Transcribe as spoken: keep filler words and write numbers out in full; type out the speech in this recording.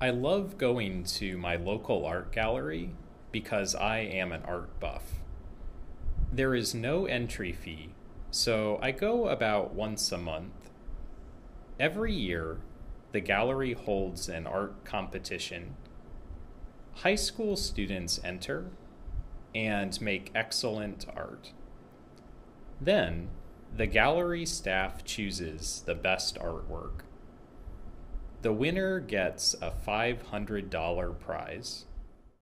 I love going to my local art gallery because I am an art buff. There is no entry fee, so I go about once a month. Every year, the gallery holds an art competition. High school students enter and make excellent art. Then, the gallery staff chooses the best artwork. The winner gets a five hundred dollars prize.